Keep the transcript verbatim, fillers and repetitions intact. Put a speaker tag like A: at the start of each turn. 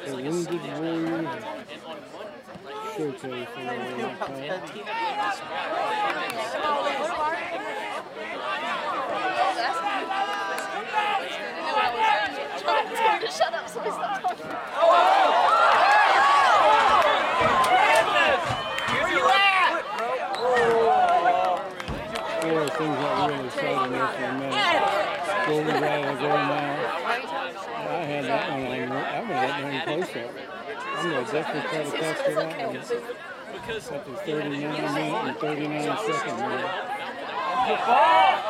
A: The Wounded Warriors Showcase. Or whatever they call it.
B: Shut up, so we stop talking.
C: Where you at?
A: One of the things that really excited me for a minute. Golden Valley Gold Mile. I had that one on. I would have that dang close up. I'm going to definitely try to catch that one. At the thirty-nine minute and thirty-nine second mark.